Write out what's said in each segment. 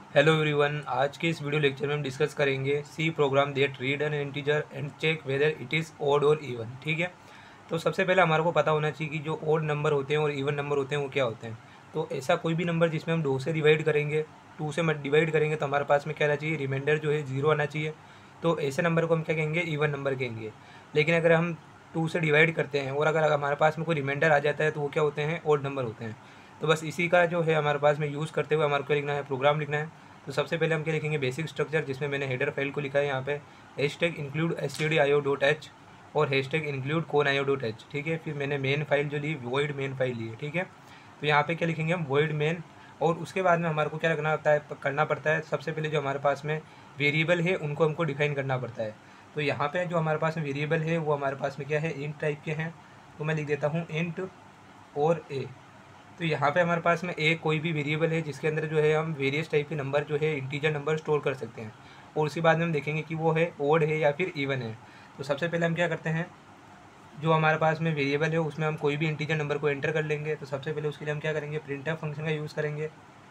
Hello everyone, आज के इस वीडियो लेक्चर में हम डिस्कस करेंगे C program that read an integer and check whether it is odd और इवन। ठीक है। तो सबसे पहले हमारे को पता होना चाहिए कि जो ओड नंबर होते हैं और इवन नंबर होते हैं वो क्या होते हैं। तो ऐसा कोई भी नंबर जिसमें हम 2 से डिवाइड करेंगे, 2 से डिवाइड करेंगे तो हमारे पास में क्या आना चाहिए, रिमाइंडर जो है 0 आना चाहिए। तो ऐसे नंबर को हम क्या कहेंगे, इवन नंबर कहेंगे। लेकिन अगर हम 2 से डिवाइड करते हैं और अगर हमारे पास में कोई रिमाइंडर आ जाता है तो वो क्या होते हैं, ओड नंबर होते हैं। तो बस इसी का जो है हमारे पास में यूज़ करते हुए हमारे को लिखना है, प्रोग्राम लिखना है। तो सबसे पहले हम क्या लिखेंगे, बेसिक स्ट्रक्चर, जिसमें मैंने हेडर फाइल को लिखा है यहाँ पे हैशटैग इंक्लूड stdio.h और हैशटैग इंक्लूड conio.h। ठीक है। फिर मैंने मेन फाइल जो ली, वॉइड मेन फाइल ली है। ठीक है। तो यहाँ पे क्या लिखेंगे हम, वॉइड मेन। और उसके बाद में हमारे को क्या करना पड़ता है, सबसे पहले जो हमारे पास में वेरिएबल है उनको हमको डिफाइन करना पड़ता है। तो यहाँ पे जो हमारे पास में वेरिएबल है वो हमारे पास में क्या है, इंट टाइप के हैं। तो मैं लिख देता हूँ इंट और ए। तो यहाँ पे हमारे पास में एक कोई भी वेरिएबल है जिसके अंदर जो है हम वेरियस टाइप के नंबर जो है, इंटीजर नंबर स्टोर कर सकते हैं। और उसी बाद में हम देखेंगे कि वो है ओड है या फिर इवन है। तो सबसे पहले हम क्या करते हैं, जो हमारे पास में वेरिएबल है उसमें हम कोई भी इंटीजर नंबर को एंटर कर लेंगे। तो सबसे पहले उसके लिए हम क्या करेंगे, प्रिंटफ फंक्शन का यूज़ करेंगे।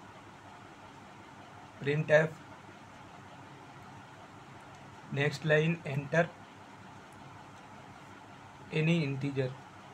Printf next line enter any integer.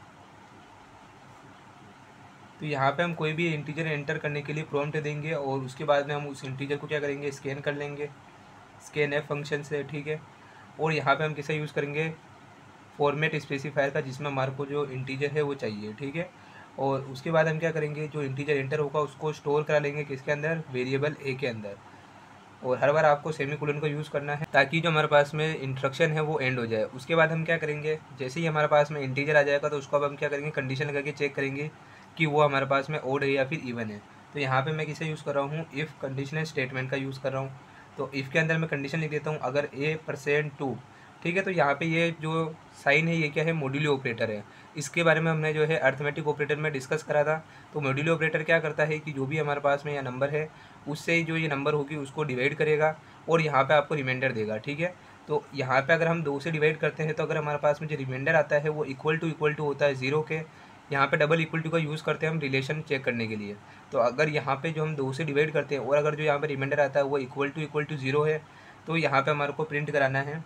तो यहाँ पे हम कोई भी इंटीजर एंटर करने के लिए प्रॉम्प्ट देंगे और उसके बाद में हम उस इंटीजर को क्या करेंगे, स्कैन कर लेंगे, स्कैन एफ फंक्शन से। ठीक है। और यहाँ पे हम किसे यूज़ करेंगे, फॉर्मेट स्पेसिफायर का, जिसमें हमारे को जो इंटीजर है वो चाहिए। ठीक है। और उसके बाद हम क्या करेंगे, जो इंटीजर एंटर होगा उसको स्टोर करा लेंगे किसके अंदर, वेरिएबल ए के अंदर। और हर बार आपको सेमीकोलन का यूज़ करना है ताकि जो हमारे पास में इंस्ट्रक्शन है वो एंड हो जाए। उसके बाद हम क्या करेंगे, जैसे ही हमारे पास में इंटीजर आ जाएगा तो उसको अब हम क्या करेंगे, कंडीशन लगा के चेक करेंगे कि वो हमारे पास में ओड है या फिर इवन है। तो यहाँ पे मैं किसे यूज़ कर रहा हूँ, इफ़ कंडीशनल स्टेटमेंट का यूज़ कर रहा हूँ। तो इफ़ के अंदर मैं कंडीशन लिख देता हूँ, अगर a%2। ठीक है। तो यहाँ पे ये जो साइन है ये क्या है, मॉड्यूलो ऑपरेटर है। इसके बारे में हमने जो है अर्थमेटिक ऑपरेटर में डिस्कस करा था। तो मॉड्यूलो ऑपरेटर क्या करता है कि जो भी हमारे पास में यह नंबर है उससे जो ये नंबर होगी उसको डिवाइड करेगा और यहाँ पे आपको रिमाइंडर देगा। ठीक है। तो यहाँ पे अगर हम 2 से डिवाइड करते हैं तो अगर हमारे पास में जो रिमाइंडर आता है वो इक्वल टू होता है 0 के। यहाँ पे डबल इक्वल टू का यूज़ करते हैं हम रिलेशन चेक करने के लिए। तो अगर यहाँ पे जो हम 2 से डिवाइड करते हैं और अगर जो यहाँ पे रिमाइंडर आता है वो इक्वल टू 0 है तो यहाँ पे हमारे को प्रिंट कराना है।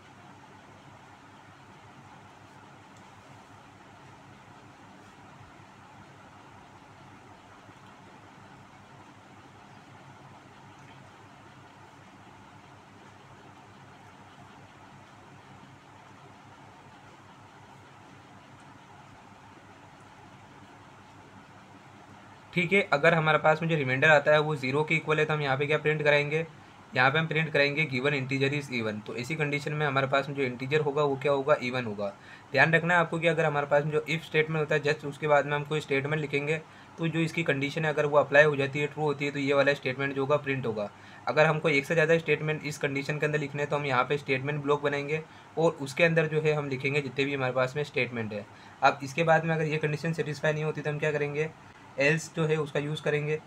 ठीक है। अगर हमारे पास में जो रिमाइंडर आता है वो 0 के इक्वल है तो हम यहाँ पे क्या प्रिंट कराएंगे, यहाँ पे हम प्रिंट कराएंगे गिवन इंटीजर इज़ इवन। तो इसी कंडीशन में हमारे पास में जो इंटीजर होगा वो क्या होगा, इवन होगा। ध्यान रखना है आपको कि अगर हमारे पास में जो इफ़ स्टेटमेंट होता है जस्ट उसके बाद में हम कोई स्टेटमेंट लिखेंगे तो जो इसकी कंडीशन है अगर वो अप्लाई हो जाती है, ट्रू होती है, तो ये वाला स्टेटमेंट जो होगा प्रिंट होगा। अगर हमको एक से ज़्यादा स्टेटमेंट इस कंडीशन के अंदर लिखने हैं तो हम यहाँ पे स्टेटमेंट ब्लॉक बनाएंगे और उसके अंदर जो है हम लिखेंगे जितने भी हमारे पास में स्टेटमेंट है। अब इसके बाद में अगर ये कंडीशन सेटिस्फाई नहीं होती तो हम क्या करेंगे, एल्स जो है उसका यूज़ करेंगे,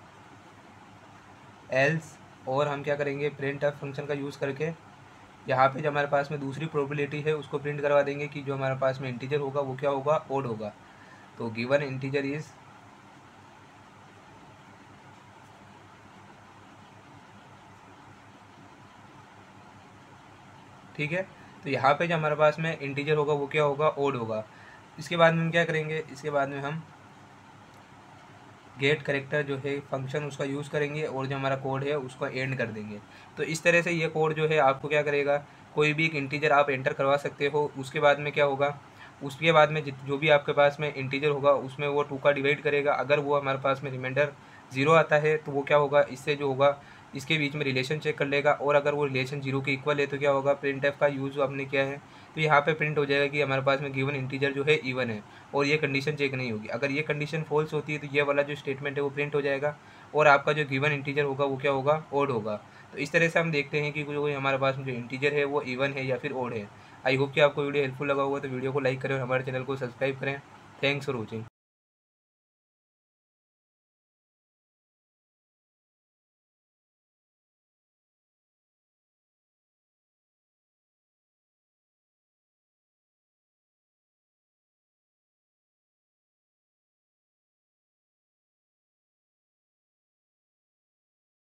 एल्स। और हम क्या करेंगे, प्रिंट ऑफ फंक्शन का यूज़ करके यहाँ पे जो हमारे पास में दूसरी प्रोबेबिलिटी है उसको प्रिंट करवा देंगे कि जो हमारे पास में इंटीजर होगा वो क्या होगा, ओड होगा। तो गिवन इंटीजर इज़, ठीक है। तो यहाँ पे जो हमारे पास में इंटीजर होगा वो क्या होगा, ओड होगा। इसके बाद में हम क्या करेंगे, इसके बाद में हम गेट करेक्टर जो है फंक्शन उसका यूज़ करेंगे और जो हमारा कोड है उसको एंड कर देंगे। तो इस तरह से ये कोड जो है आपको क्या करेगा, कोई भी एक इंटीजर आप एंटर करवा सकते हो। उसके बाद में क्या होगा, उसके बाद में जो भी आपके पास में इंटीजर होगा उसमें वो 2 का डिवाइड करेगा। अगर वो हमारे पास में रिमाइंडर 0 आता है तो वो क्या होगा, इससे जो होगा इसके बीच में रिलेशन चेक कर लेगा और अगर वो रिलेशन 0 के इक्वल है तो क्या होगा, प्रिंट एफ का यूज़ आपने किया है तो यहाँ पे प्रिंट हो जाएगा कि हमारे पास में गिवन इंटीजर जो है इवन है और ये कंडीशन चेक नहीं होगी। अगर ये कंडीशन फॉल्स होती है तो ये वाला जो स्टेटमेंट है वो प्रिंट हो जाएगा और आपका जो गिवन इंटीजर होगा वो क्या होगा, ओड होगा। तो इस तरह से हम देखते हैं कि जो हमारे पास में जो इंटीजर है वो इवन है या फिर ओड है। आई होप कि आपको वीडियो हेल्पफुल लगा होगा। तो वीडियो को लाइक करें और हमारे चैनल को सब्सक्राइब करें। Thanks for watching.